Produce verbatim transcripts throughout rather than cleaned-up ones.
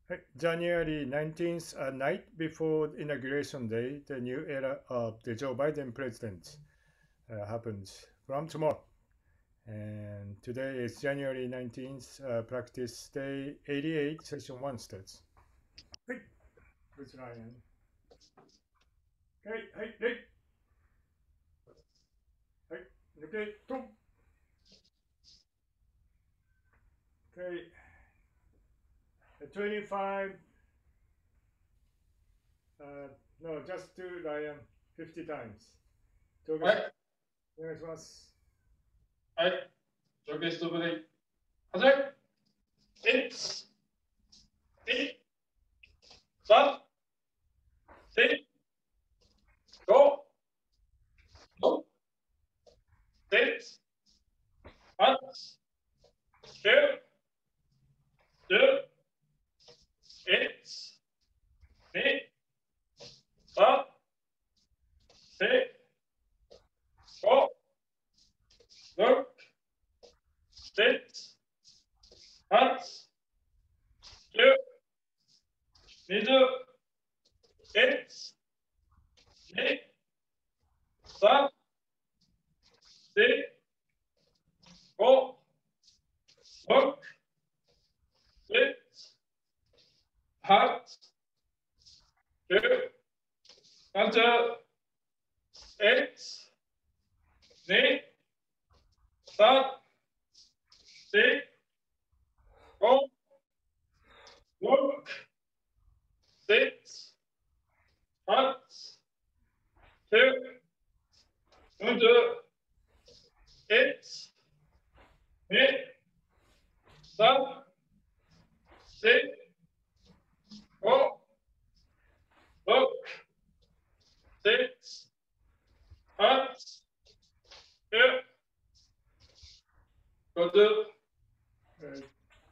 Hey, January nineteenth, a night before Inauguration Day, the new era of the Joe Biden president uh, happens from tomorrow. And today is January nineteenth, uh, practice day eighty-eight, session one starts. Hey, with Ryan. Hey, hey, hey, hey, okay, two. Okay, twenty-five, uh, no, just do Ryan fifty times. 上下はい、 お願いします。 はい、上下ストップで、始め !いち、に、さん、し、ご、ろく、なな、はち、きゅう、じゅう、いち、に、さん、し、ご、ろく、なな、はち、きゅう、にじゅう、いち、に、さん、し、ご、ろく、なな、はち、きゅう、さんじゅう、いち、に、さん、し、ご、ろく、なな、はち、きゅう、よんじゅう、いち、に、さん、し、ご、ろく、なな、はち、きゅう、ごじゅう。 Uh,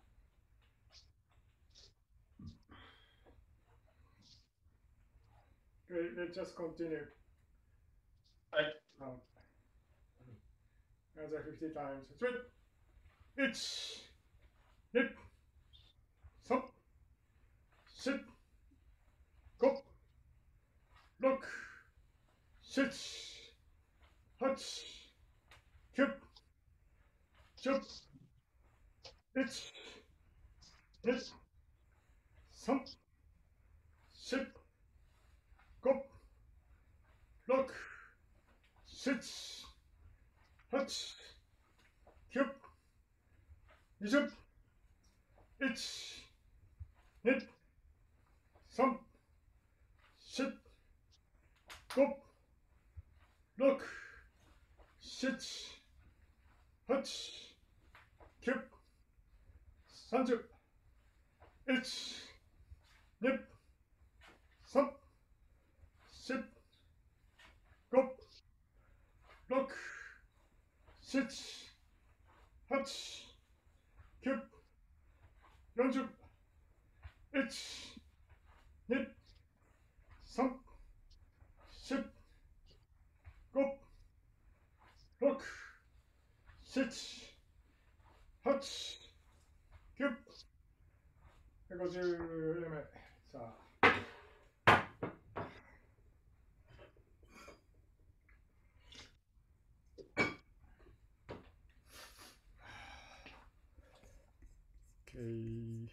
okay, let's just continue. はい。 Um, another fifty times. Three, one, two, three, four, go, look, sit, hut, cube, jump, it, hit, thump, sit, go, look, sit, hut, cube, jump, it, hit, thump, sit, go, look, sit, hut, cube, さんじゅう、いち、に、さん、し、ご、ろく、なな、はち、きゅう、よんじゅう、いち、に、さん、し、ご、ろく、なな、はち、きゅう、ごじゅう目。さあ。Okay.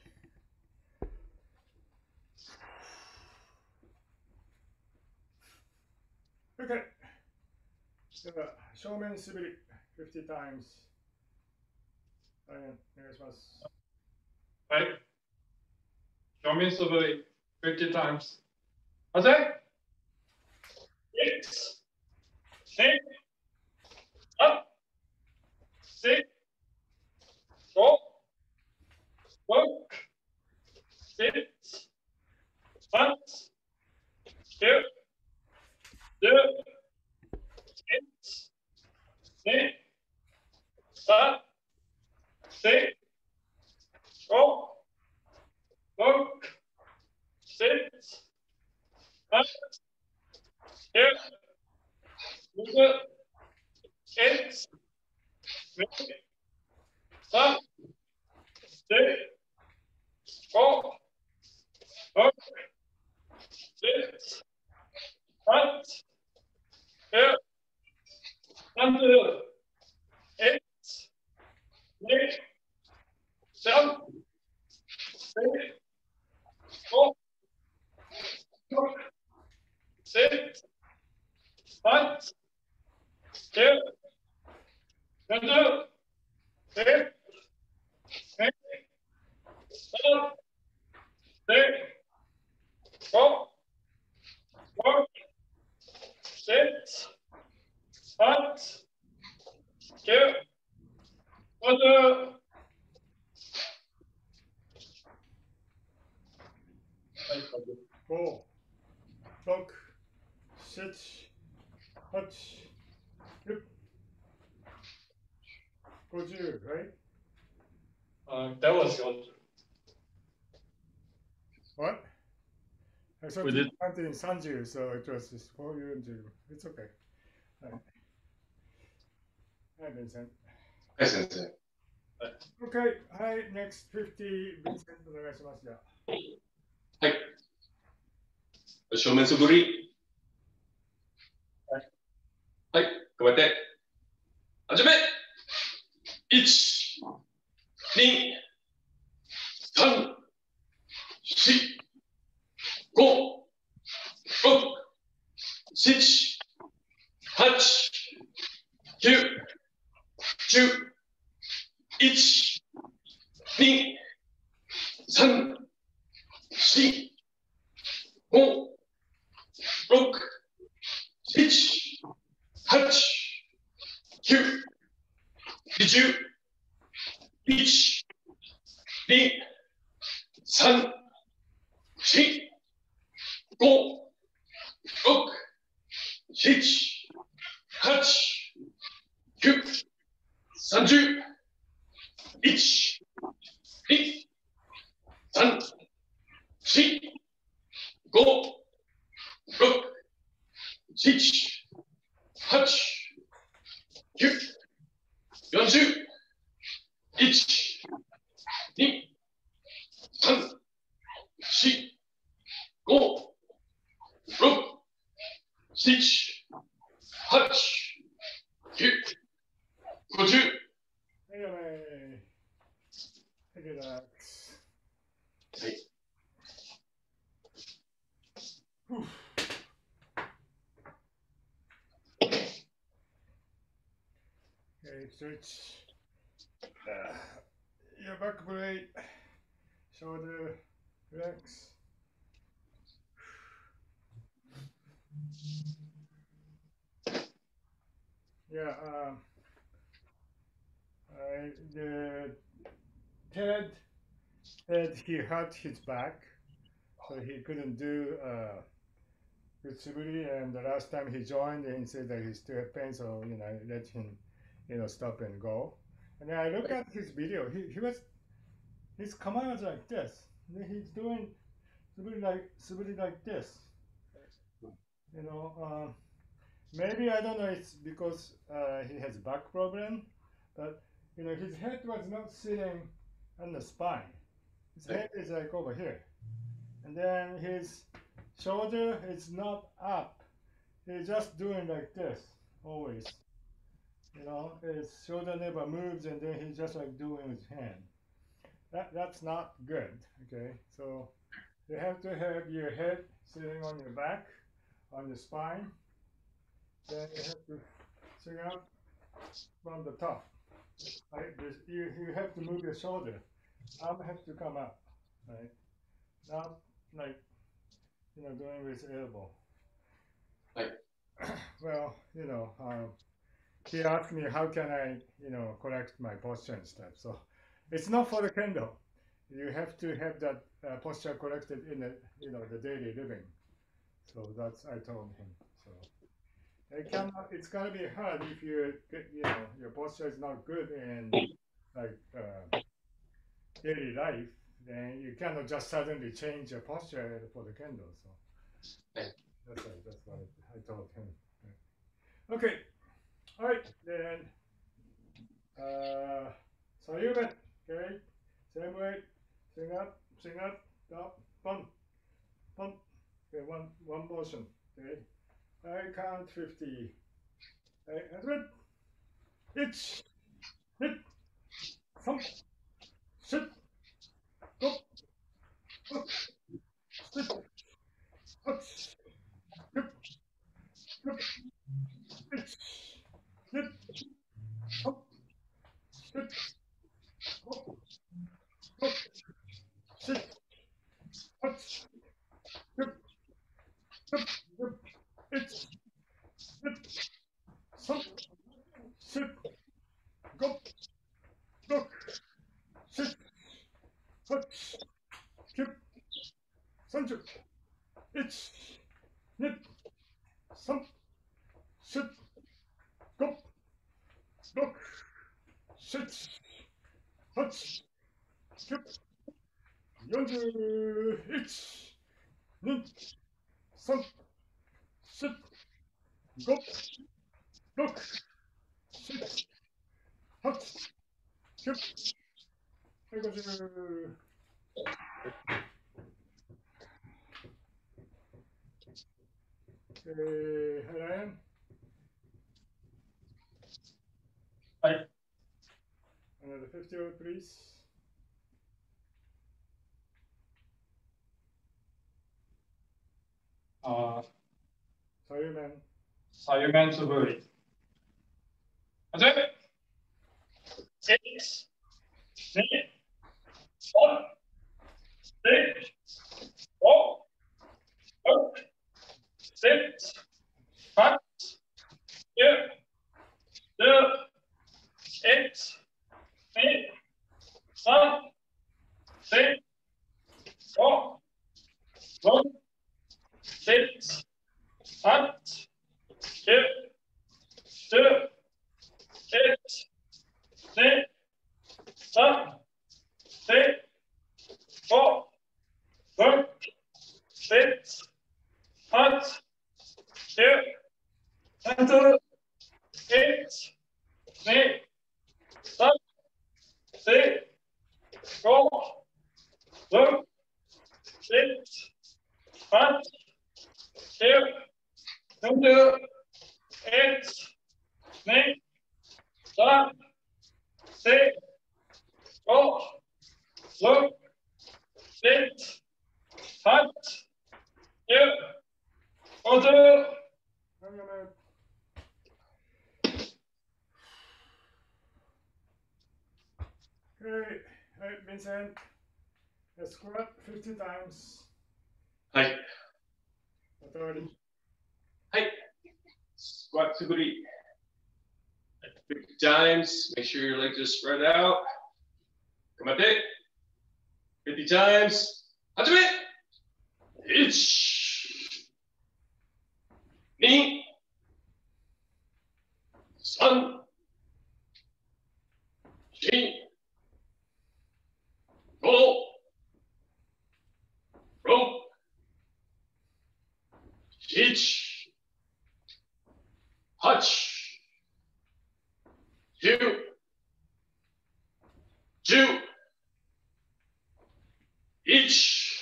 Okay. では、正面素振り fifty times。はい、お願いします。 はい。正面素振り fifty times。始め !いち、に、さん、し、ご、ろく、なな、はち、きゅう、じゅう、いち、に、さん、し、ご、ろく、なな、はち、きゅう、にじゅう、いち、に、さん、し、ご、 up, lift, cut, here, under, eight, eight, jump, eight, four, two, sit, cut, here, under, eight, eight, stop, eight, four, four, sit, cut, here, under, Go, look, sit, touch, flip, go to, right? uh, that was your. What? I thought We you did- counted in Sanju, so it was just for you and Ju. It's okay. Right. Hi, Vincent. はい、先生。 Okay, hi, next fifty, Vincent, お願いします。じゃあ。 正面素振り。 はい。 はい、頑張って。始め !いち、に、さん、よん、ご、ろく、しち、はち、きゅう、じゅう、いち、に、さん、よん、ご、ろく、しち、はち、きゅう、じゅう、いち、に、さん、よん、ご、ろく、しち、はち、きゅう、さんじゅう、いち、に、さん、よん、ご、ろく、しち、はち、きゅう、よんじゅう、いち、に、さん、よん、ご、ろく、しち、はち、きゅう、ごじゅう。 はい、やばい。リラックス。 はい。 Okay, stretch. Uh, your back blade, shoulder, relax. Yeah, um, I, the Ted, Ted, he hurt his back, so he couldn't do uh, Kutsuburi, and the last time he joined, he said that he still had pain, so you know, let him, you know, stop and go. And then I look at his video. He he was, his command was like this. And then he's doing Suburi like Suburi like this. You know, um, maybe I don't know. It's because uh, he has back problem, but you know, his head was not sitting on the spine. His head is like over here, and then his shoulder is not up. He's just doing like this always. You know, his shoulder never moves, and then he's just like doing with hand. That that's not good. Okay, so you have to have your head sitting on your back, on the spine. Then you have to swing up from the top. Right? This, you you have to move your shoulder. Arm has to come up. Right? Not like you know doing with elbow. Right. Well, you know, um, he asked me how can I, you know, correct my posture and stuff. So it's not for the kendo. You have to have that uh, posture corrected in the, you know, the daily living. So that's I told him. So it cannot. It's gonna be hard if you, get, you know, your posture is not good in like uh, daily life. Then you cannot just suddenly change your posture for the kendo. So that's right, that's what I told him. Okay. All right, then. Uh, Sayuben, okay. Same way. Swing up, swing up, up, bump. one, okay, one, one motion. Okay, I count fifty. I hundred. It's hit. Thump. Sit. Go. Up. Sit. Touch. Hip. Hip. It's hit. Thump. Sit. Go. Go. Sit. Touch. Hip. Hip. Hip. It's hit. Thump. Sit. Go. Look. Sit. Touch. Hip. Sanju. It's hit. Thump. Sit. Go. Look. Sit. Touch. Hip. Yonder. It's hit. Thump. Sit. Go. Look. Sit. Touch. Hip. I got you. Okay, Ryan. Hi. Another fifty word, please. Uh, Sayuman. Sayuman Tsuburi. That's it. Six. Six. One. Six. Four. Five. Six. Five. Two. Two. Eight. Eight. One. Six. Four. One. Six. Five. Two. Two. Eight. Six. One. Six. Four. One. Six. Five. Two. And two. Eight. Six. One. Six. Four. One. Six. Five. Two. And two. Eight. Six. One. Six. Four. One. Six. Five. Two. Order. Okay, hey, Vincent. Let's squat fifty times. はい。 Authority. はい。Squat to booty. fifty times. Make sure your legs are spread out. Come up it. fifty times. 始め !いち、に、さん、よん、ご、ろく、なな、はち、きゅう、じゅう、いち、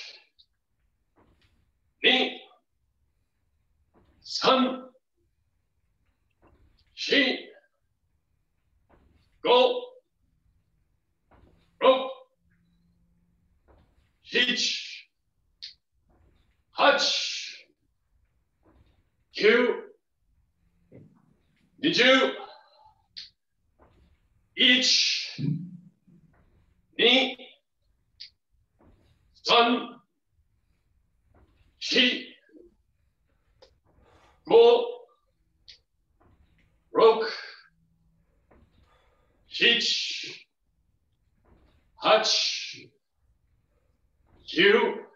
に、さん、よん、ご、ろく、なな、はち、きゅう、にじゅう、いち、に、さん、よん、ご、ろく、なな、はち、きゅう、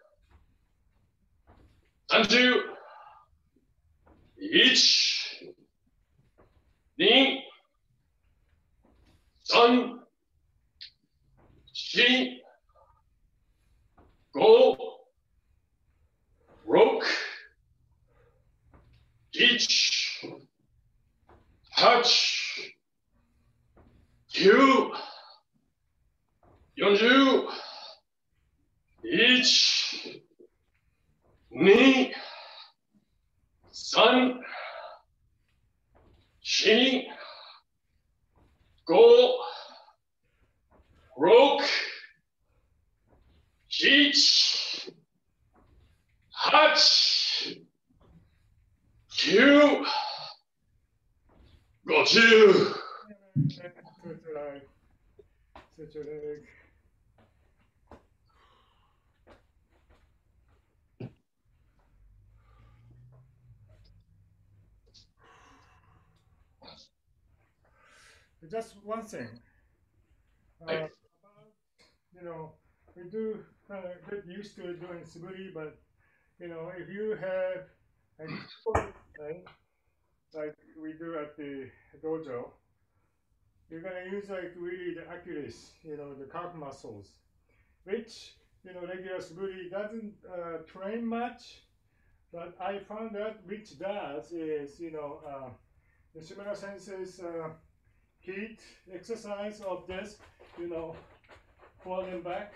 さんじゅう、いち、に、さん、よん、ご、ろく、なな、はち、きゅう、よんじゅう、いち、 に、さん、し、ご、ろく、しち、はち、きゅう、ごじゅう。 Stretch your leg. Stretch your leg. Just one thing. Uh, Right. about, you know, we do kind of get used to doing suburi, but you know, if you have a sport, right, like we do at the dojo, you're gonna use like really the Achilles, you know, the calf muscles, which you know regular suburi doesn't uh, train much. But I found out which does is, you know, uh, the Shimura Sensei's uh, heat exercise of this, you know, forward and back,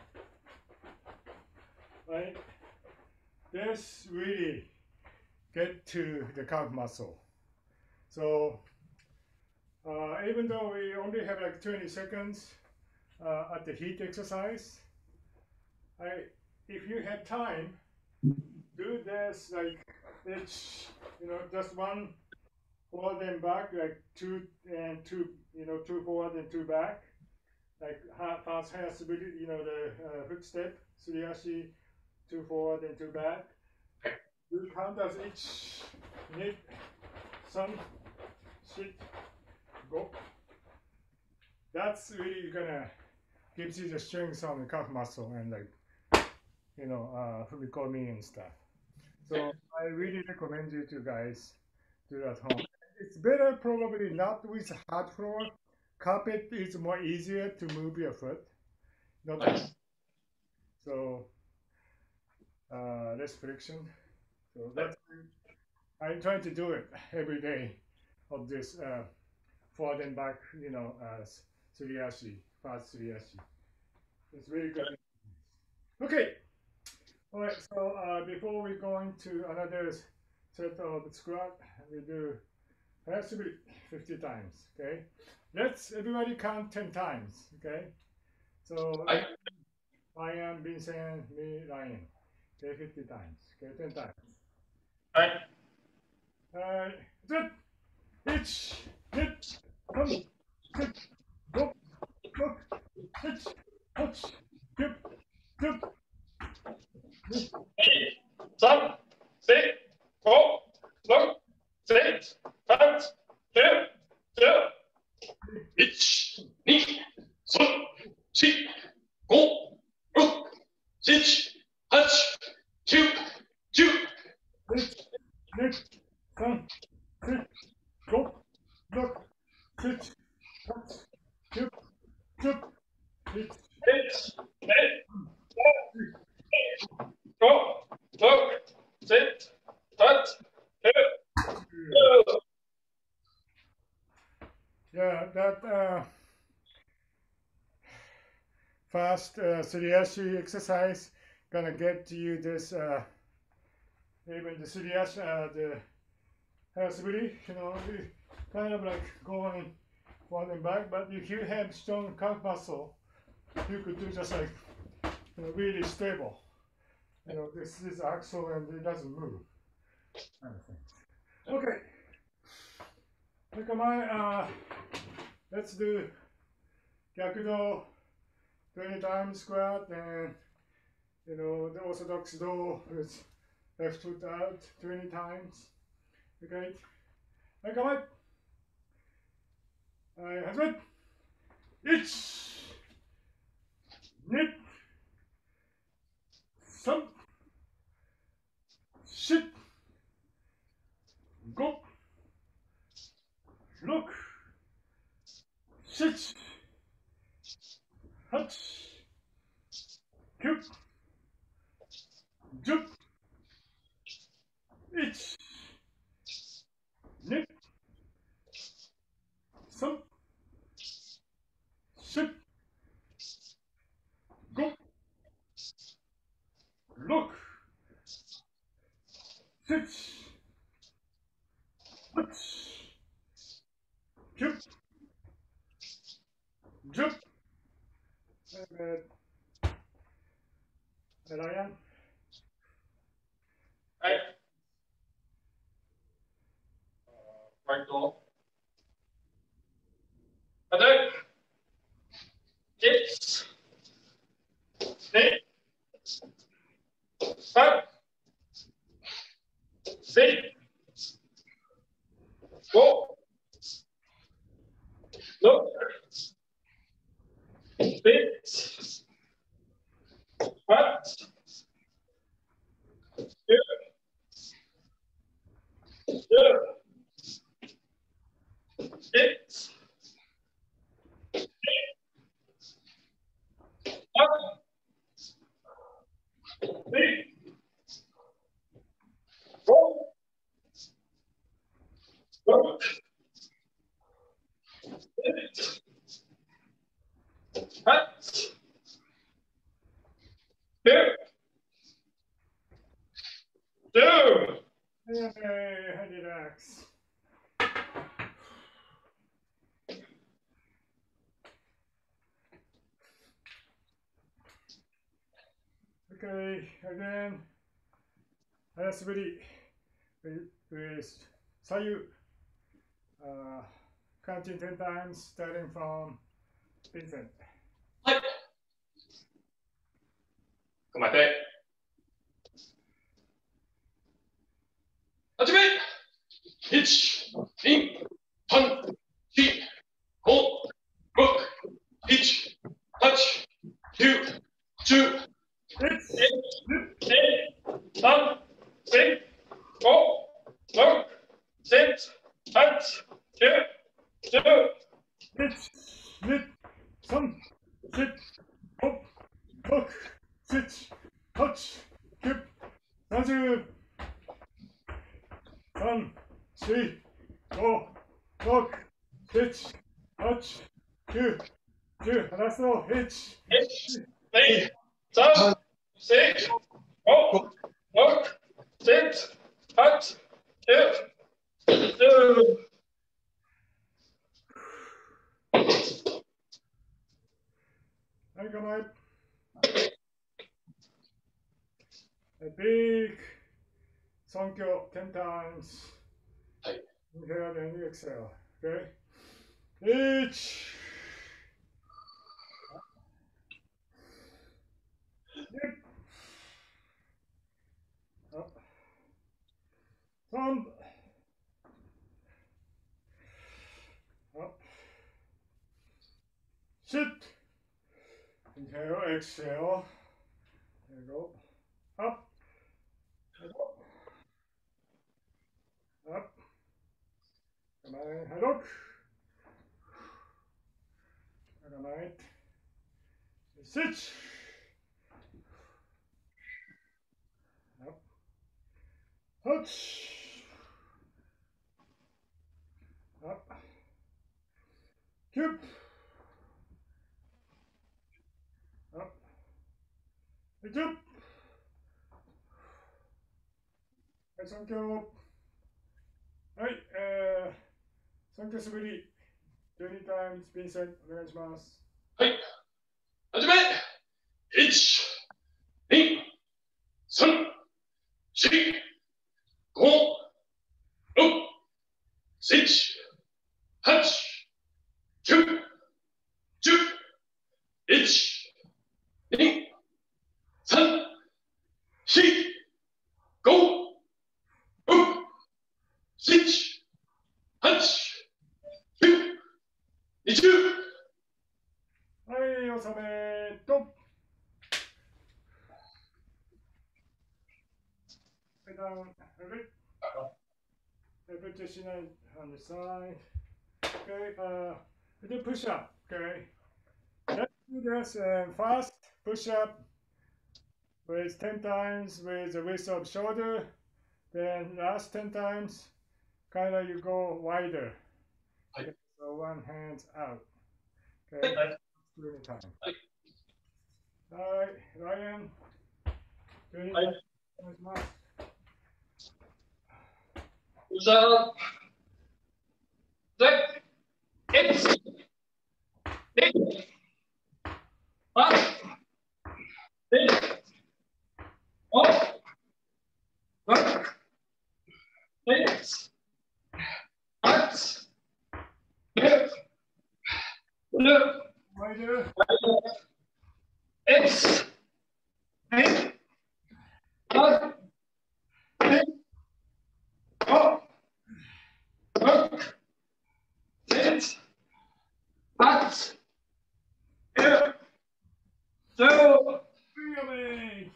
right? This really get to the calf muscle. So uh, even though we only have like twenty seconds uh, at the heat exercise, I, if you have time, do this like it's, you know, just one forward and back, like two and two, you know, two forward and two back, like half fast has you know, the uh, hook step, suriashi, two forward and two back. You count as each knit, some, sit, go. That's really gonna gives you the strength on the calf muscle and like, you know, uh, fumikomi and stuff. So I really recommend you to guys do at home. It's better probably not with hard floor. Carpet is more easier to move your foot. Not Right. so uh, less friction. So that's I'm trying to do it every day of this uh, forward and back, you know, uh, suriashi, fast suriashi. It's really good. Okay. All right. So uh, before we go into another set of squat, we do has to be fifty times. Okay. Let's everybody count ten times. Okay. So Right. I am Vincent, me, Ryan. Okay, fifty times. Okay, ten times. Right. Uh, sit, itch, hit, come, sit, go, look, hitch, touch, skip, skip, Eight, seven, six, four, look, six, five, two, two, いち、に、さん、し、ご、ろく、しち、はち、きゅう、じゅう。 hitch, hit, come, sit, go, look, hitch, touch, skip, skip, hitch, six, eight, seven, go, look, sit, touch, two, two. Yeah, that uh, fast uh, Suriyashi exercise gonna get you this uh, even the Suriyashi, uh, the Harasuburi, you know, we kind of like going forward and back. But if you have strong calf muscle, you could do just like, you know, really stable. You know, this is axle and it doesn't move. Kind of thing. Okay. Look at my uh, let's do Gyakudo twenty times squat and you know the orthodox do is left foot out twenty times. Okay. Look at my I have it. It's knit some sit go look sit touch cube jump it's knit some sit go look Switch. Switch. Jump. Jump. Very good. Ryan. Right. Uh, right goal. Attack. Hits. Snake. Start. Sit. Go. Look. Sit. Cut. Here. Here. Sit. Up. Sit. Go. Look. Sit. Cut. Here. Two. And relax. Okay, again. 早素振り with, with Sayu. Uh, counting ten times, starting from Vincent. はい。構えて。始め。いち、に、さん、よん、ご、ろく、なな、はち、きゅう、じゅう。 It's Eight, seven, six, four, look, sit, touch, two, two, it's lit, some, sit, hop, look, sit, touch, keep, さんじゅう、さん、よん、ご、ろく、なな、はち、きゅう、じゅう、ラスト、いち、 eight, seven, six, four, look, sit, touch, two, two. はい、構え。A big 尊教 ten times. はい。 Inhale and exhale. Okay? Each. Up. Thumb. Up. Sit. Inhale, exhale. There you go. Up. There you go. Up. Come on, head up. Come on. Sit. Up. Touch. Up. Keep. Up. Jump. はい、尊教。はい、えー、尊教素振り。じゅうに times、ヴィンセント、お願いします。 はい。始め。いち、に、さん、よん、ご、ろく、なな、はち、きゅう、じゅう。いち、に、さん、よん、ご、ろく、なな、はち、きゅう、じゅう。 はい、おさめと。Down, a bit, a bit just on the side. Okay, uh, we do push up. Okay, let's do this uh, fast push up with ten times with the width of shoulder. Then last ten times, kind of you go wider. Okay, so one hand out. Okay, twenty times. All right, Ryan. twenty times. the the it's it but it oh but it's but it look Wider. it's it but it oh but it but it so Really?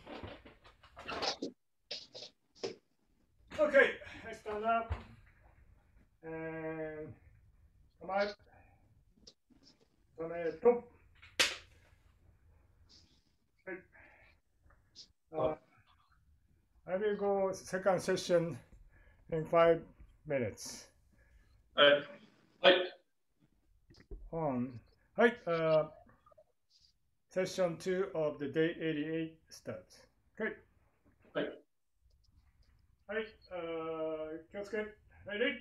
Okay, I stand up and come out. Come out. Top. Uh, I will go second session in five minutes. はい。 はい。 On. Hi. Uh, session two of the day eighty-eight starts. Okay. はい。 はい。Uh, 気をつけ。Ready?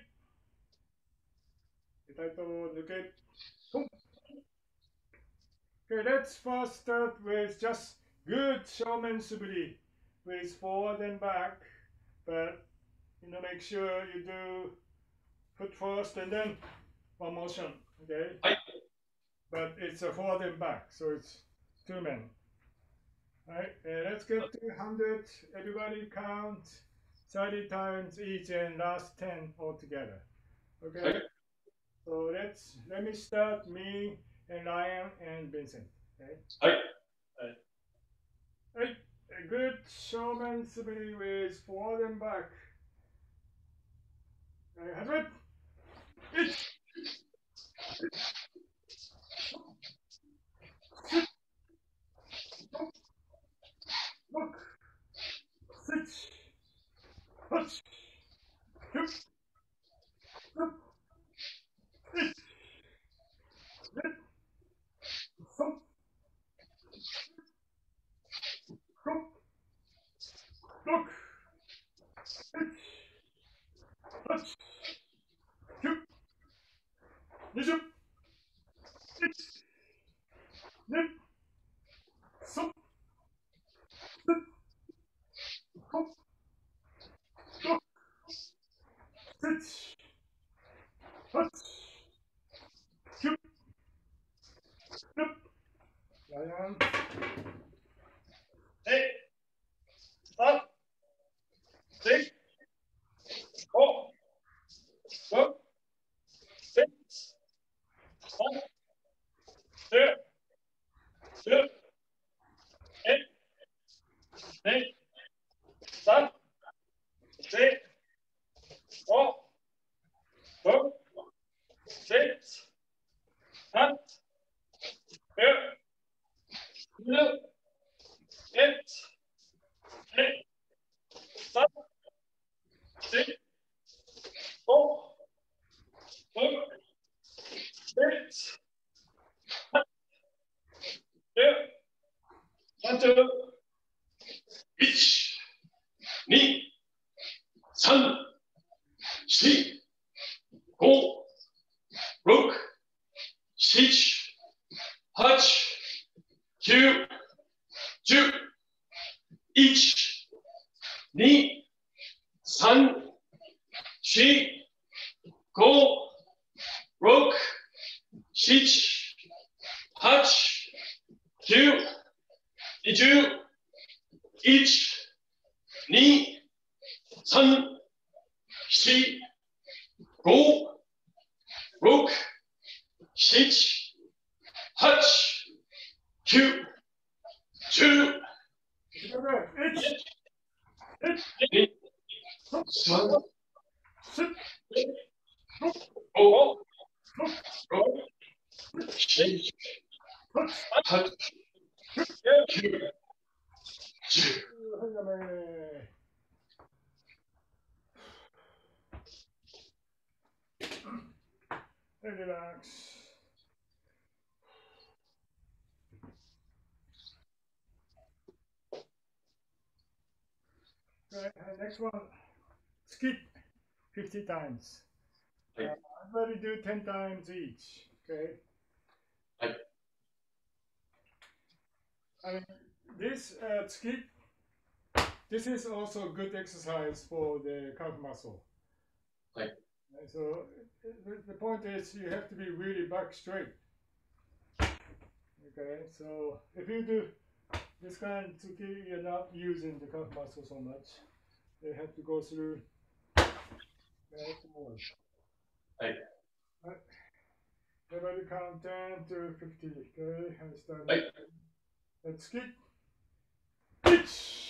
痛いと抜け。トン。Okay, let's first start with just good showman subli with forward and back, but you know, make sure you do foot first and then one motion, okay? はい。 But it's a forward and back, so it's two men. All right, uh, let's get to one hundred. Everybody count thirty times each and last ten altogether. Okay? Okay. So let's let me start me and Ryan and Vincent. Okay? はい。 Right. A good showman subli with forward and back. one hundred. It. Look. Six. Touch. Two. Look. It. It. Some. Look. Look. It. Touch. Two. Nijum. It. Nip. Some. Sit. Come. Look. Sit. Touch. Two. Nip. Ryan. え、三、四、五、六、七、八、九、十、一、二、三、四、五、六、七、八、九、十、一、二、三、四、五、六、七、八、九、三十、 いち、に、さん、よん、ご、ろく、なな、はち、きゅう、じゅう、いち、に、さん、よん、ご、ろく、なな、はち、きゅう、じゅう、いち、に、さん、よん、ご、ろく、なな、はち、きゅう、じゅう、に、さん、ご、ろく、なな、はち、きゅう、じゅう。 And relax. Right, and next one. Skip fifty times. Right. Uh, everybody do ten times each. Okay. Right. I mean, this uh, skip. This is also a good exercise for the calf muscle. Right. So the, the point is you have to be really back straight. Okay, so if you do this kind of tsuki, you're not using the calf muscle so much. You have to go through. Okay, more. Right. Right. Everybody count ten to fifty. Okay, and start. Right. Let's skip. Pitch.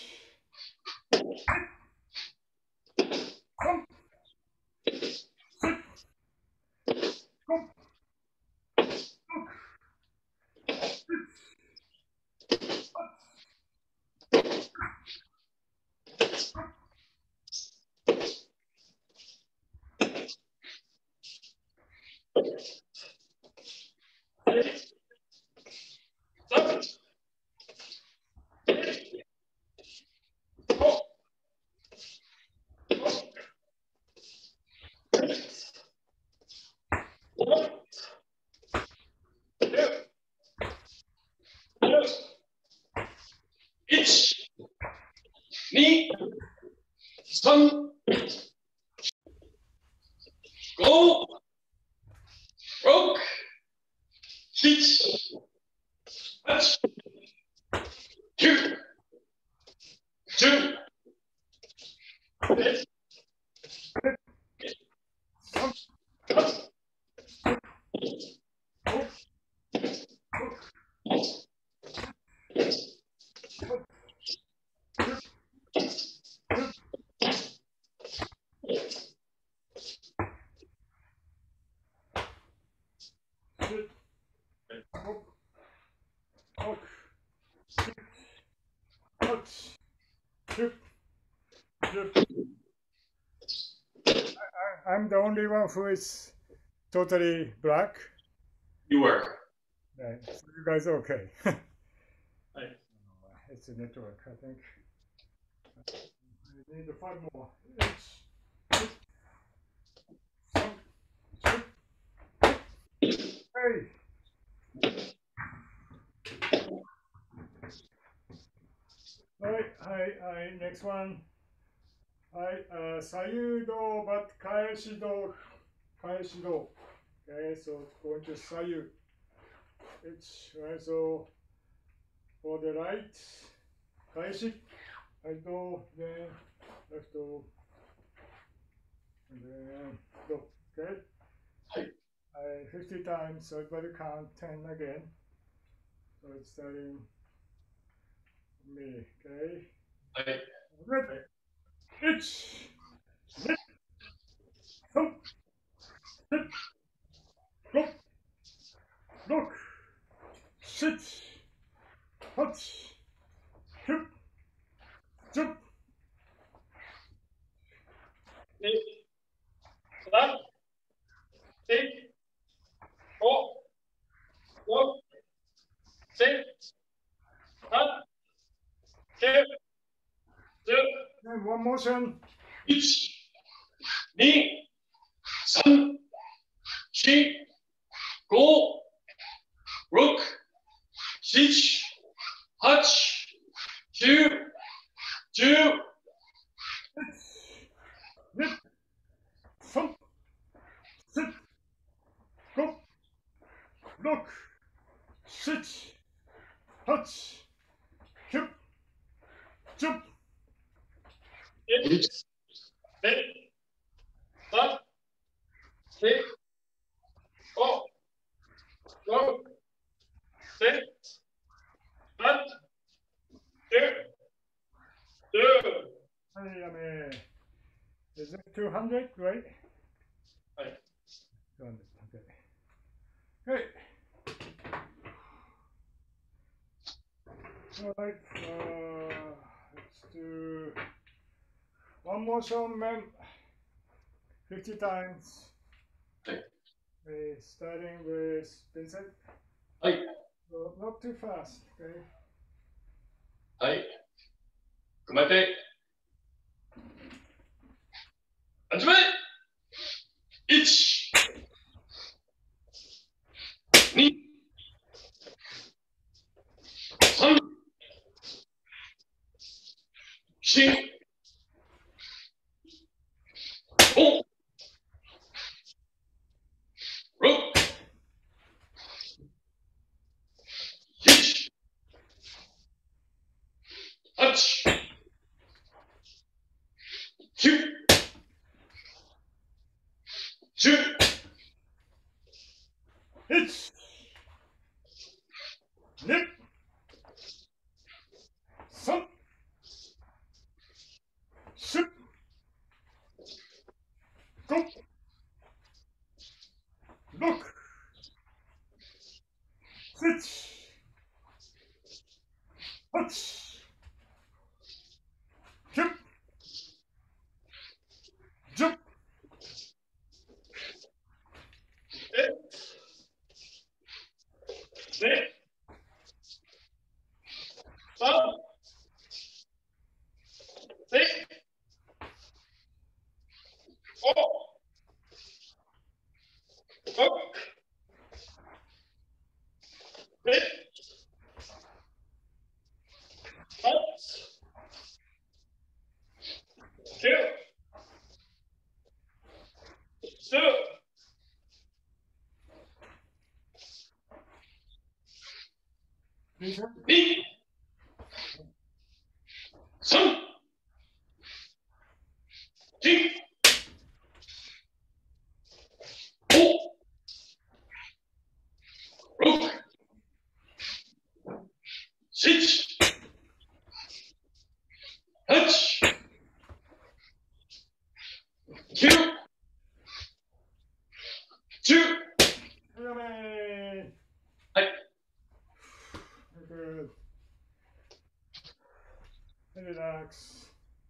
Come. Sit. Come. Look. Seven. Four. One. Two. Two. Each. Knee. Sun. Go. Rock. Six. Touch. Two. Two. Eight. Sit. Up. Up. Sit. Touch. Hip. Hip. I, I, I'm the only one who is totally black. You were. Right. So you guys are okay. Right. It's a network, I think. I need five more. It's, it's, some, six, hey. Right, hi, hi, next one. Hi, uh, Sayudo, but Kaeshido, Kaeshido. Okay, so it's going to Sayu. It's right, so for the right, Kaeshi, right do, then left do, and then do. Okay? Hi. I fifty times, so everybody count ten again. So it's starting me, okay? Right. Good. It's sit, come, sit, go, look, sit, touch, hip, jump, Six. Seven. Six. Four. One. Six. One. Two. Two. and one motion. Each. Knee. Sun. Chi. Go. Rook. Six. Hutch. Two. Two. Nip, thump, sit, go, look, sit, touch, hip, jump, Eight. Six. Seven. Six. Four. One. Six. One. Two. Two. I mean, is it two hundred, right? Right. two hundred, okay. Great. All right, uh, let's do one more showman, fifty times. Okay. Okay, starting with Vincent. Hi. So not too fast, okay? はい。組めて。始め。 Shin. Oh. Rope. Hitch. Touch. Two. Two. Hitch. Nip. Sun. Ship. Go. Look. Switch. Touch. Hip. Jump. Six. Seven. Six. Four. Hook. Six. Two. Two. Vincent. Ni. Sun. Jin. Oh. Rope. Switch. Touch. Two. Two. Amen. Hai. Good. Relax.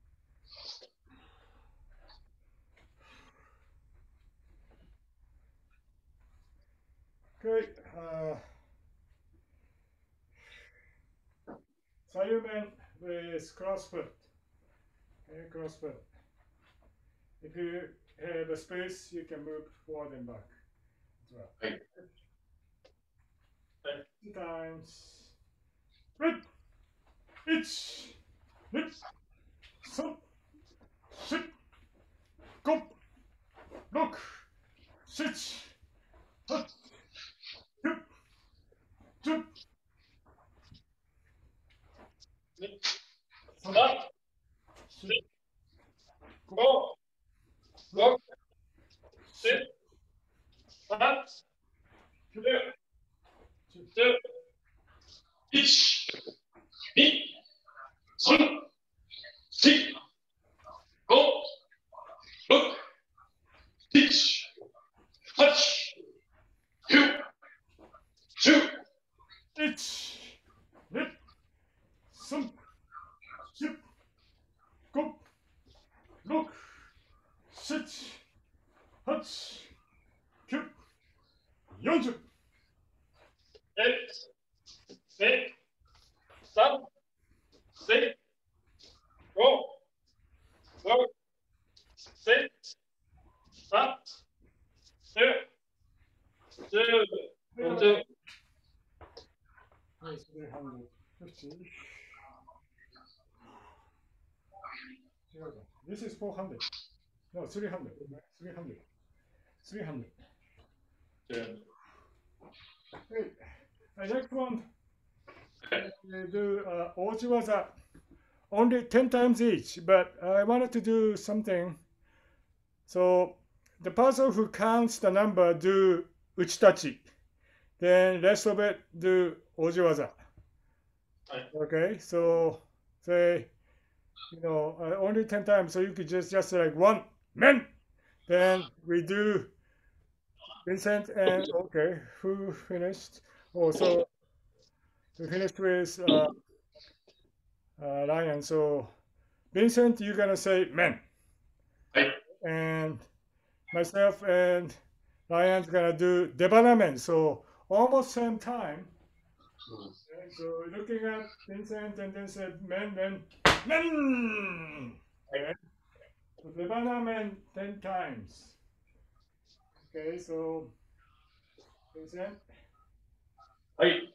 Okay. Uh, Sayumen with crossfoot. Okay, crossfoot. If you have a space, you can move forward and back as well. Right. Right. Two times. Right. Itch. Nip. Sun. Sit. Go. Look. Sit. Hut. Hip. Jump. Sun. One. Sit. Four. Hook. Six. One. Two. Two. Hitch. Ni. Sun. Si. Go. Look. Hitch. Touch. Two. Two. Itch. Nip. Sun. Hip. Go. Look. Sit. Hutch. Hip. Yonju. Eight. Six. Seven. Six. Four. Four. Six. One. Two. Two. Two. Yes, three hundred fifty. This is four hundred. No, three hundred. three hundred. three hundred. Two. Great. Uh, next one. We do uh, Ojiwaza only ten times each, but I wanted to do something. So the person who counts the number do uchitachi. Then rest of it do Ojiwaza. Right. Okay, so say, you know, uh, only ten times, so you could just, just like one, men. Then we do Vincent and, okay, who finished? Oh, so we finished with uh, uh, Ryan. So Vincent, you're gonna say men. Right. And myself and Ryan's gonna do Debanamen. So almost same time. Okay, so looking at Vincent and then said men, men, men. Okay. So Debanamen ten times. Okay, so Vincent. Hai.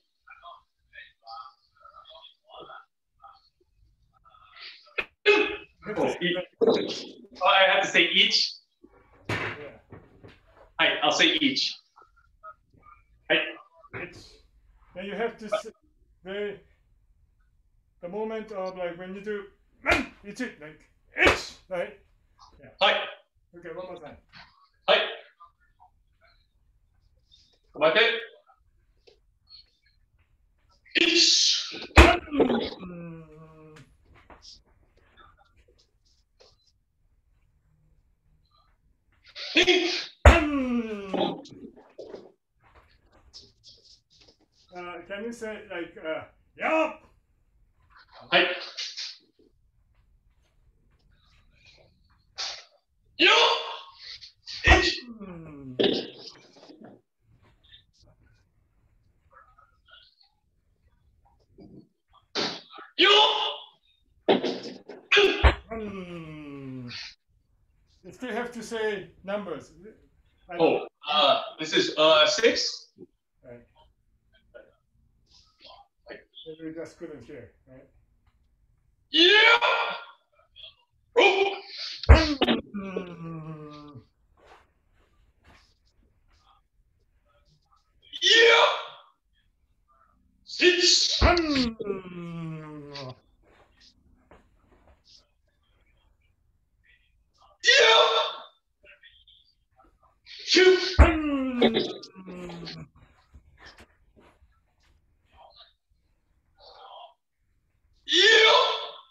Oh, e- oh, I have to say each. Yeah. Hi, I'll say each. Hi. It's, and you have to say the the moment of like when you do man, it's it like it's right. Hi. Okay, one more time. Hi. Come on, then. Each. Mm. Mm. Uh, can you say like uh, yup? Hi. Yo. Each. Mm. Yo. Mm. You still have to say numbers. I don't- Oh, uh, this is uh six. Right. Maybe we just couldn't hear, right? Yeah. Oh. Mm. Yeah. Six. Mm. Yeah. Two. Mm. Yeah.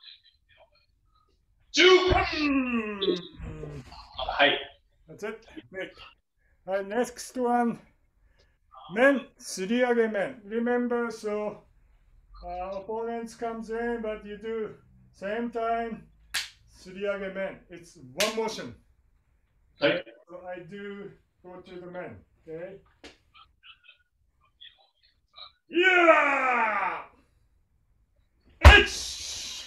Two. Mm. Hi. That's it. Great. Right, next one. Men, suriage men. Remember, so uh, opponents comes in, but you do same time suriage men. It's one motion. Hi. So I do go to the men. Okay. Yeah. It's.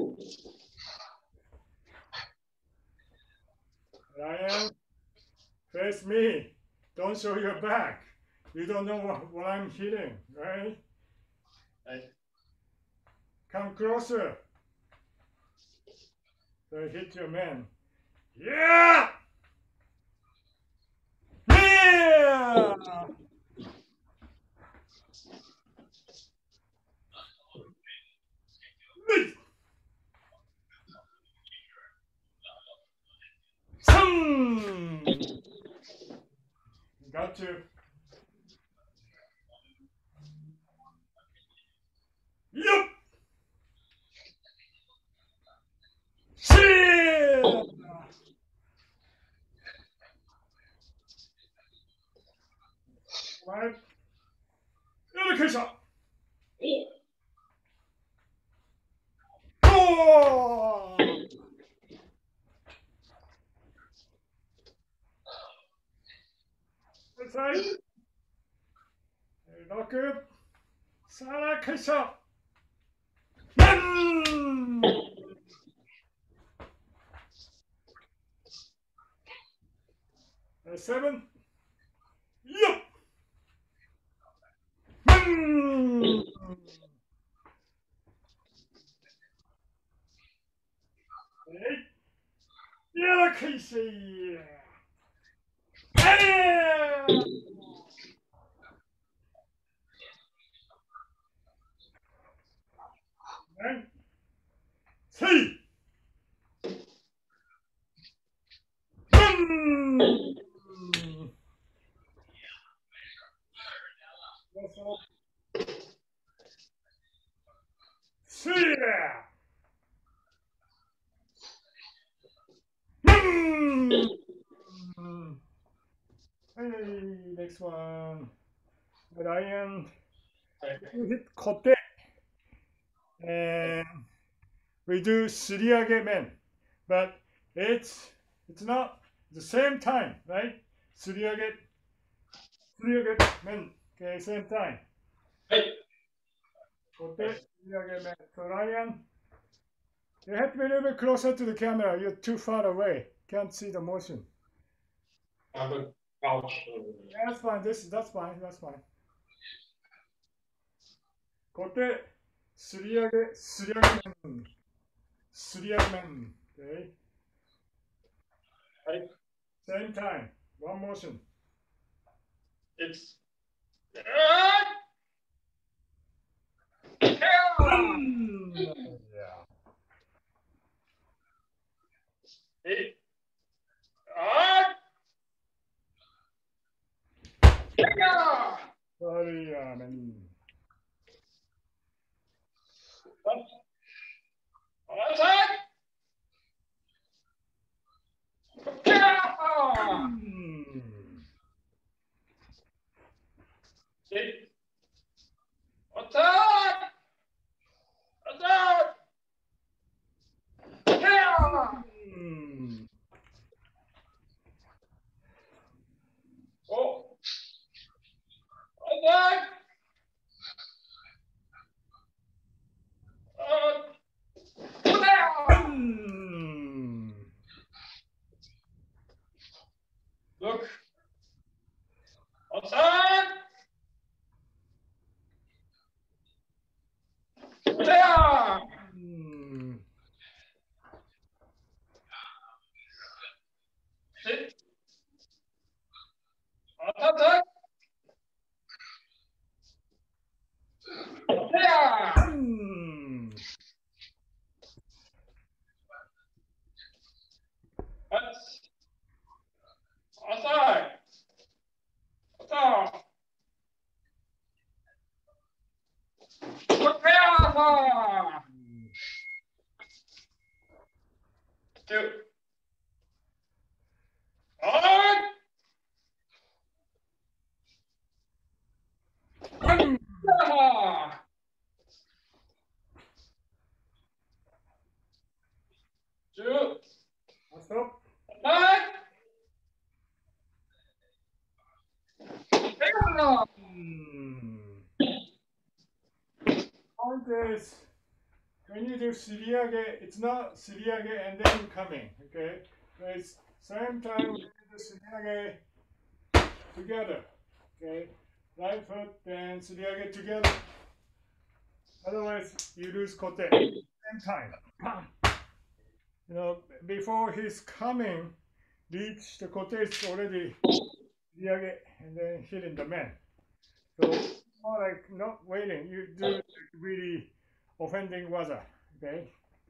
Ryan, face me. Don't show your back. You don't know what, what I'm hitting, right? Right. Come closer. So hit your man. Yeah! Yeah! Hmm. Got you. Yup! Yeah! Right. 이렇게 해서 또! Inside. Lock it. 살아가서. 음! Uh, seven. Yup! 음! Eight. 이렇게 해서. 에이! Nine. Three. 음! That's all. See ya! Hmm. Hey, next one. Ryan, you hit kote. And we do suriage men. But it's it's not the same time, right? Suriage, suriage men. Okay, same time. Hi. Kote, suriage men. So Ryan, you have to be a little bit closer to the camera. You're too far away. Can't see the motion. I'm a couch. Yeah, that's fine. This that's fine. That's fine. Kote, suriage, suriage men. Suriage men. Okay. Right. Same time. One motion. It's. Ah! Yeah. It. Ah! Yeah! Sorry, uh, man. Attack! Yeah! Hmm. It. Attack! Attack! Yeah! Hmm. Oh! Attack! Uh, yeah! Hmm. Look! Attack! Yeah! Hmm. Sit! Attack! Yeah! Hmm. That's attack! Attack! Yeah! Two. On! Yeah! Two. Stop. Attack! Yeah! Hmm. Point is, when you do suriage, it's not suriage and then coming, okay? It's same time we do suriage together, okay? Right foot, then suriage together. Otherwise, you lose kote. Same time. Bam. You know, before he's coming, reach the kote is already suriage and then hitting the man. So it's more like not waiting. You do like really offending waza. Okay.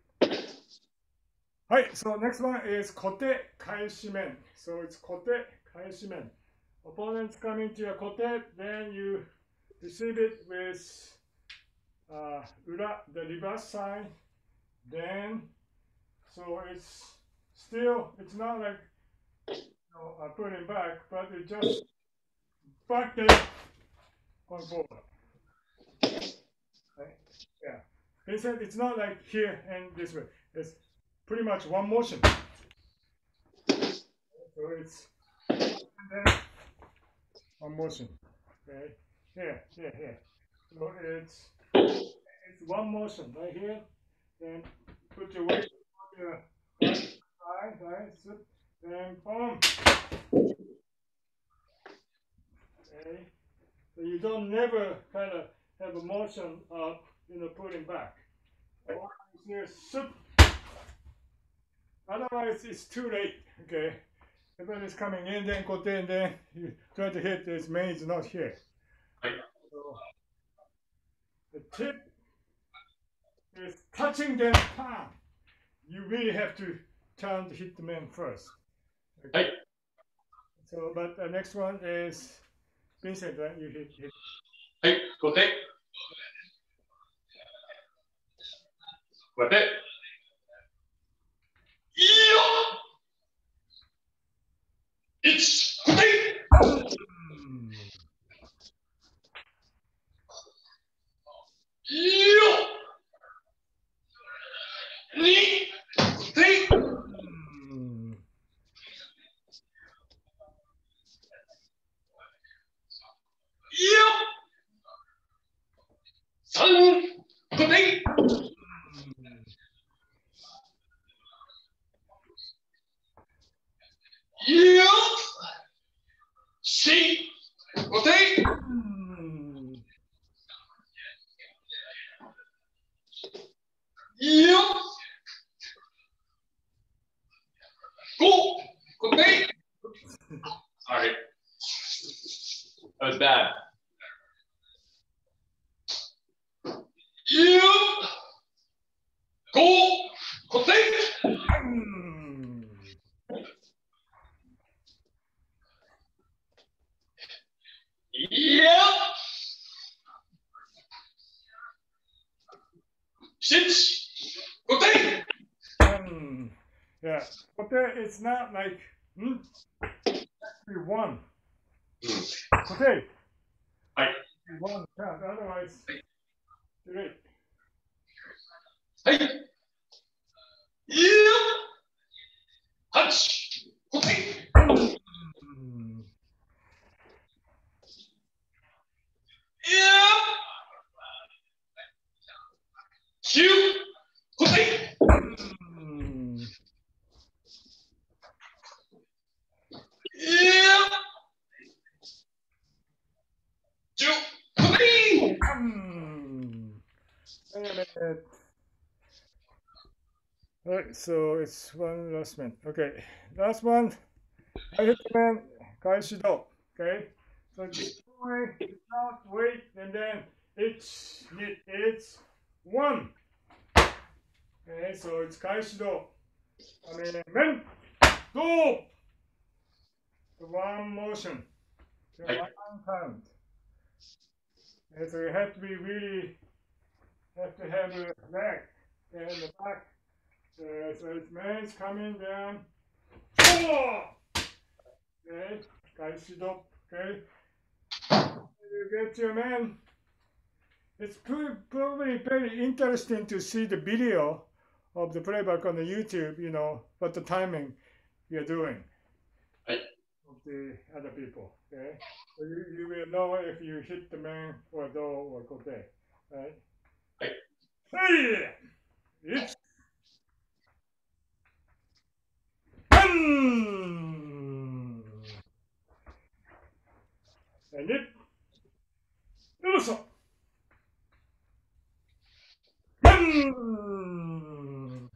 Hi. So next one is kote kaeshimen. So it's kote kaeshimen. Opponents come into your kote, then you receive it with uh, ura, the reverse side. Then so it's still it's not like you know, uh, putting back, but it just back there going forward. Right? Yeah. Vincent, it's not like here and this way. It's pretty much one motion. So it's and then one motion. Okay. Here, here, here. So it's it's one motion right here. Then put your weight on your right side, right? So then boom. Okay. So you don't never kind of have a motion of you know putting back. Always here, soup. Otherwise, it's too late. Okay, everyone is coming in, then kote, and then you try to hit. This main is not here. So the tip is touching the palm. You really have to turn to hit the man first. Okay. Hey. So, but the next one is Vincent, right? You hit. hit. はい、後手。こうやって。いいよ一、後手 Hmm. いいよ二、後手 Hmm. いいよ三、後手 Hmm. いいよ四、後手 Hmm. いいよ bad. You go, Kote. Hmm. Yeah. Six, Kote. Hmm. Yeah, but there it's not like hmm, we won. Okay, Right. we won count. Otherwise, great. Hey. Yeah. Touch. Kote. Hmm. Yeah. Two, Kote. Hmm. Yeah. Two, Kote. Hmm. Wait a minute. Alright, so it's one last man. Okay, last one. I hit the man. Kaishido. Okay, so just wait, not wait, and then it's it, it's one. Okay, so it's Kaishido. I mean, men, go. The one motion. The Right. one count. And so you have to be really have to have a leg and the back. Uh, so it's man's coming down. Oh! Okay, Kaishido. Okay, you get your man. It's pro- probably very interesting to see the video of the playback on the YouTube. You know what the timing you're doing Right. of the other people. Okay, so you, you will know if you hit the man or do or kote. Right. Right. Hey! It's one! And it also one!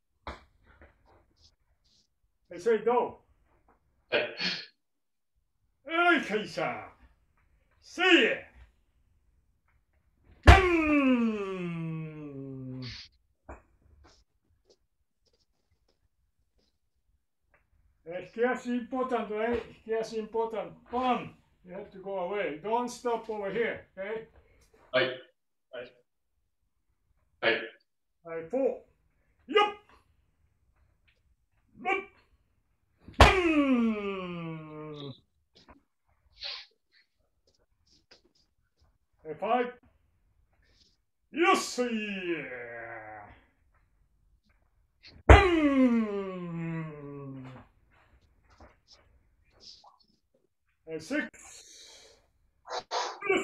I say do. Right. Hey, Kaisa! Say it! One! Here's important, right? Here's important. One! You have to go away. Don't stop over here, okay? Right. Right. Right. Right, four. Yup! Yup! Hmm. And five. Yes! Yeah! Hmm. And six. Yes!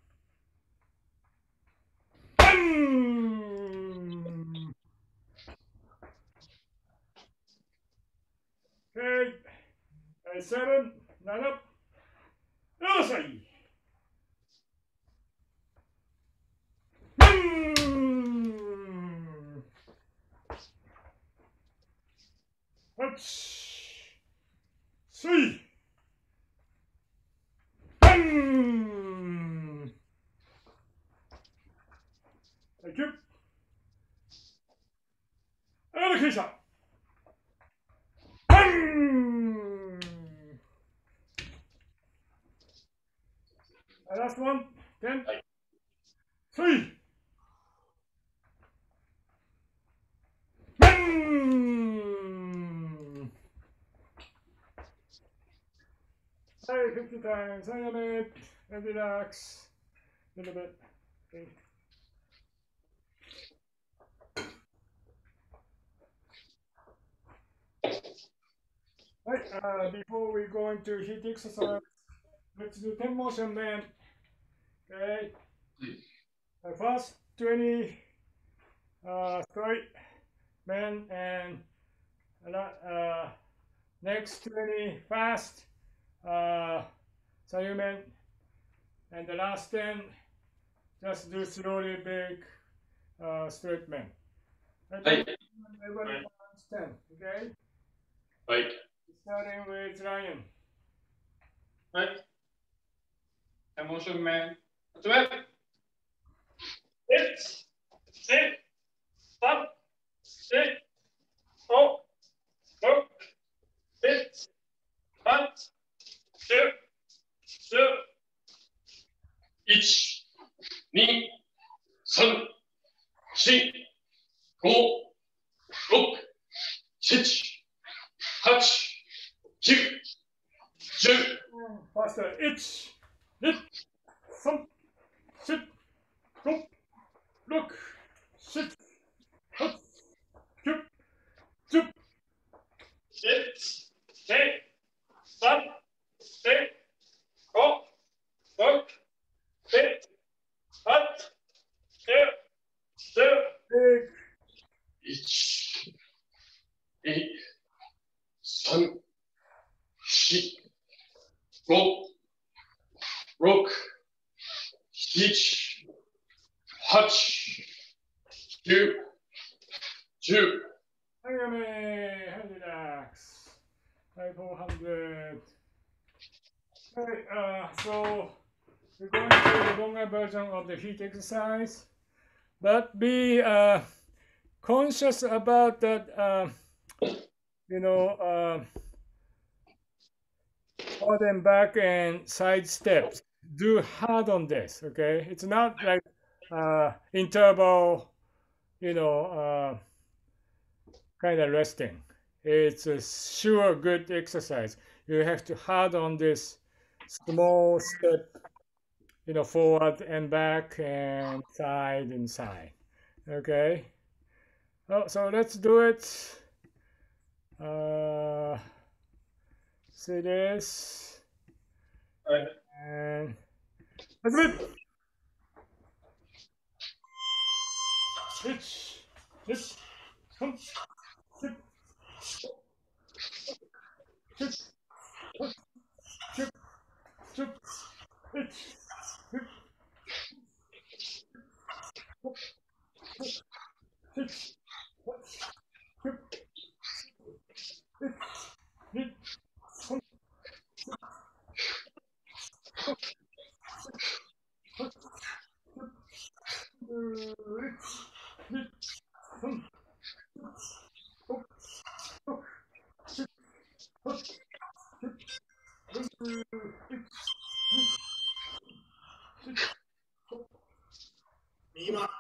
Hmm. Okay. And seven. Nine up. Yes! Hmm. Let's see. Hmm. Thank you. Allocation. Hmm. And last one. Ten. Three. Hmm. Hey, fifty times. Hang a minute. And relax. A little bit. Okay. Right, uh, before we go into heat exercise, let's do ten motion then. Okay. Uh, first twenty uh, straight men and uh, next twenty fast uh, Sayumen, and the last ten just do slowly big uh, straight men. Right. Everybody wants ten, okay? Right. Starting with Ryan. Right. motion man. Twelve. Eight. Six. Seven. Six. Four. Four. Eight. One. Two. Two. いち、に、さん、よん、ご、ろく、なな、はち、きゅう、じゅう。 Faster. いち、に、さん、よん、ご、ろく、なな、はち、きゅう、じゅう。 いち、に、さん、よん、ご、ろく、なな、はち、きゅう、じゅう。 いち、に、さん、よん、ご、ろく、なな、はち、きゅう、じゅう。 はい、やめー。リラックス。はい、four hundred. Okay, uh, so we're going to do the longer version of the heat exercise, but be uh, conscious about that, uh, you know, uh, forward and back and side steps. Do hard on this, okay? It's not like uh, interval, you know, uh, kind of resting. It's a sure good exercise. You have to hard on this small step, you know, forward and back and side and side. Okay. Oh, so let's do it. Uh, see this. And that's it. Hitch, hitch, come, sit, sit, put, chip, chip, hitch, hip, hop, hop, hitch, hop, chip, hitch, hit, come, sit, hop, hop, chip, uh, hitch, hit, come, hop, hop, chip, hop, chip, uh, hitch, hit, hop. 右回り。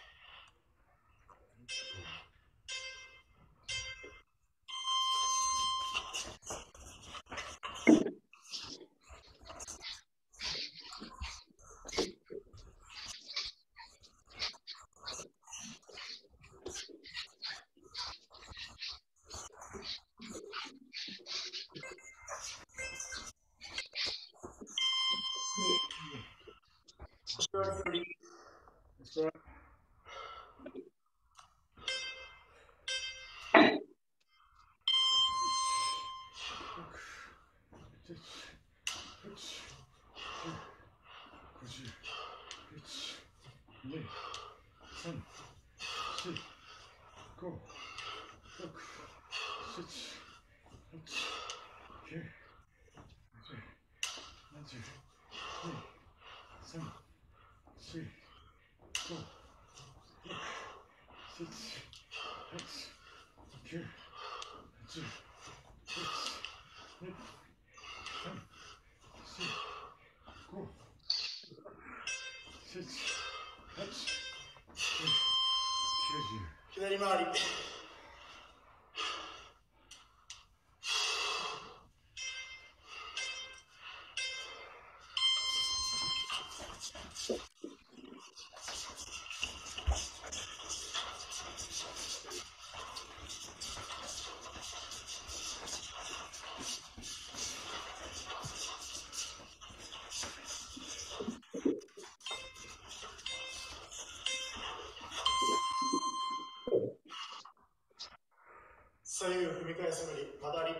Let's go. Six, 左回り。左右踏み返す無理、曲がり。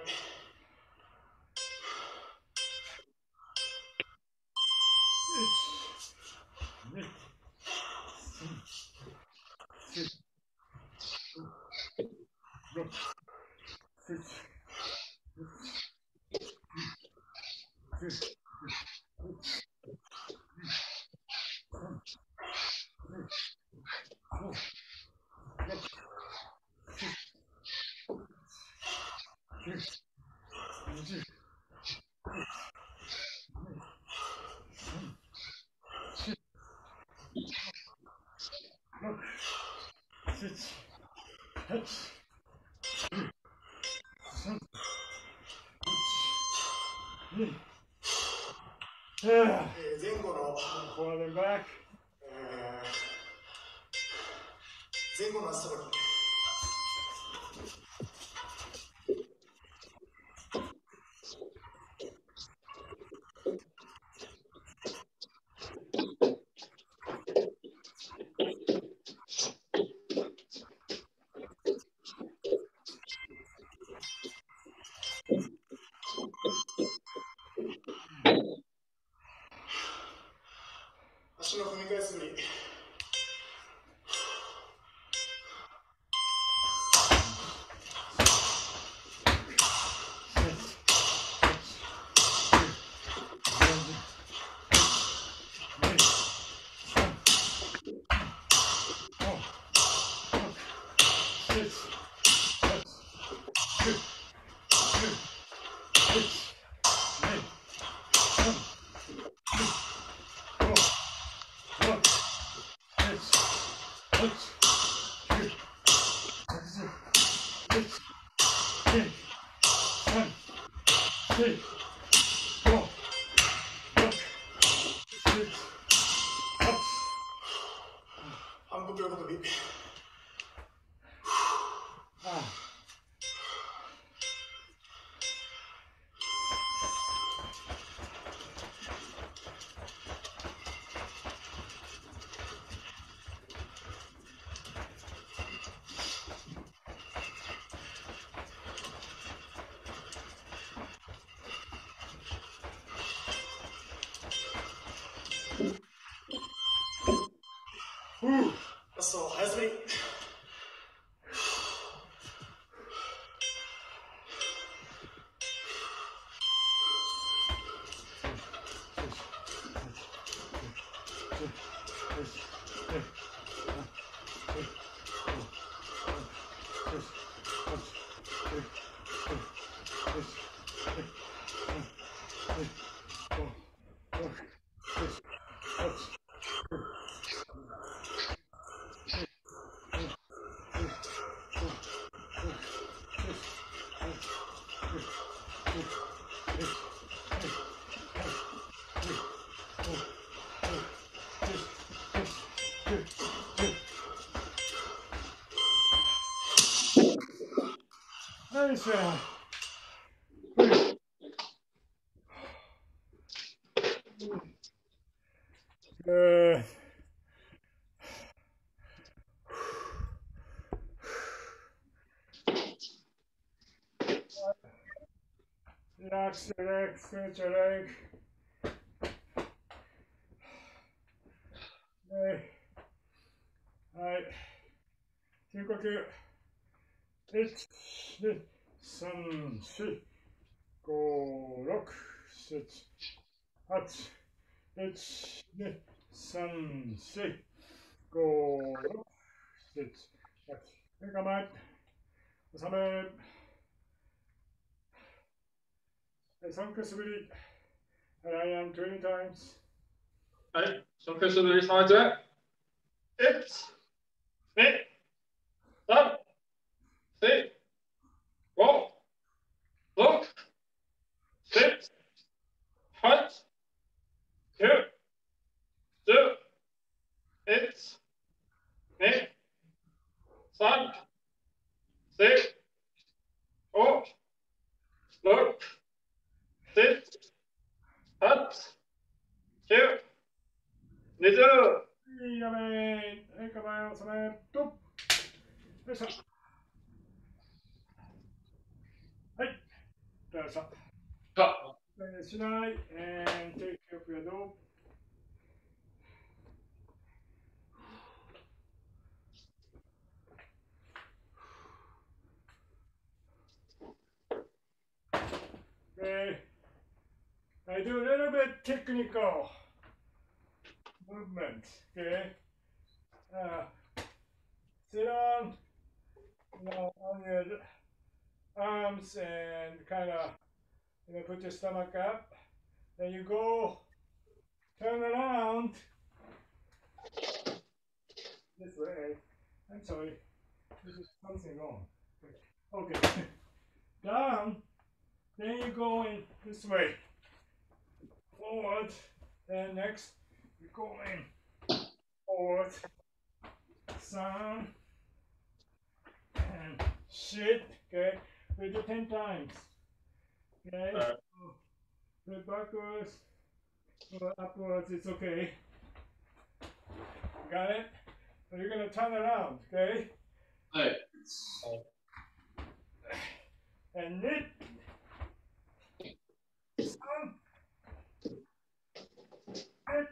えー前後の、 Forward and back. えー前後の足さばき。足の踏み返す振り。反復横跳び。ラスト、早滑り。 Nice. Good. Relax your leg, stretch your leg. Okay. はい。深呼吸。いち、に、さん、よん、ご、ろく、なな、はち。いち、に、さん、よん、ご、ろく、なな、はち。はい、構え。収め。はい、さんかい素振り。And I am twenty times. はい、さんかい素振りさんかい。いち、に、さん、よん、ご、ろく、なな、はち、きゅう、じゅう、いち、に、さん、よん、ご、ろく、なな、はち、きゅう、にじゅう。 いいやめー。はい、構えを収め。と。よいしょ。はい。どうぞ。 か。 しない。And take up your door. Okay. I do a little bit technical movement. Okay. Uh, sit on, you know, on your arms and kind of, you know, put your stomach up. Then you go, turn around this way. I'm sorry, this is something wrong. Okay, down. Then you go in this way, forward. Then next, you go in forward, sun, and shit. Okay, we do ten times. Okay, Uh. so go backwards, go upwards. It's okay. Got it? So you're gonna turn around. Okay. はい。 And knit. Sun. Knit.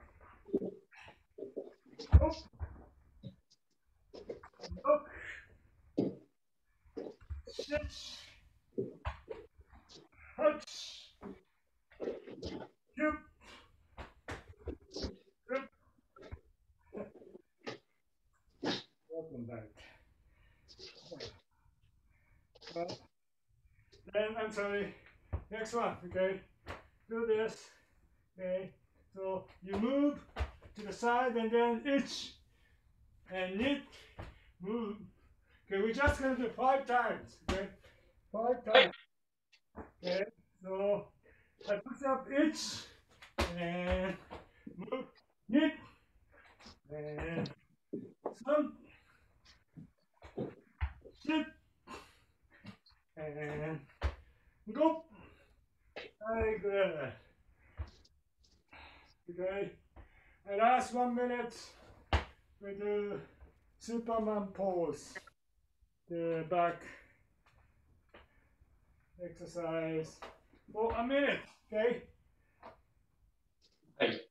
Up. Look. Stitch. Touch. Jump. Jump. Welcome back. Well, then I'm sorry. Next one, okay? Do this. Okay. So you move to the side and then itch and knit. Move. Okay, we're just gonna do five times. Okay? Five times. Okay, so I push up itch and move, knit, and some, sit, and go. Very good. Okay, and last one minute, we do Superman pose, the back exercise for a minute, okay? はい。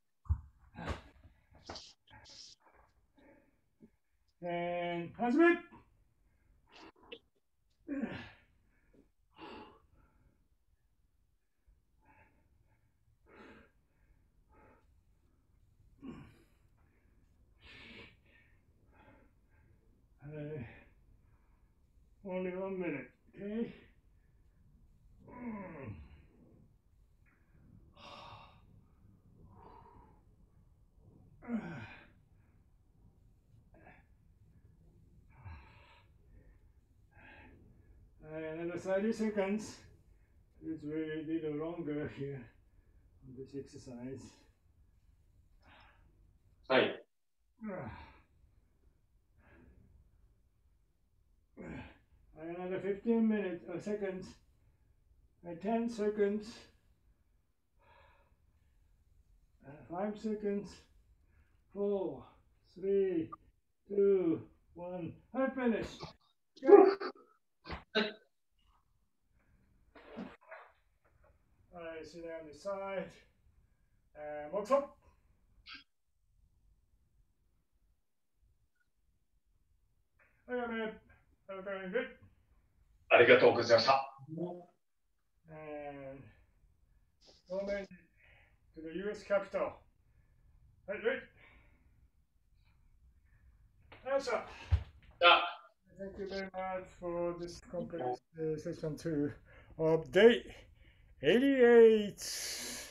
And hands up. Uh, only one minute, okay? Mm. And thirty seconds. It's really a little longer here on this exercise. はい。 Another fifteen minutes, uh, seconds, uh, ten seconds, uh, five seconds, four, three, two, one. I'm finished. Go. Alright, sit down the side and walk up. Okay, man. Okay, good. ありがとうございました。 And going to the U S Capitol. Right, right. That's up. Yeah. Thank you very much for this complex uh, session two of day eighty-eight.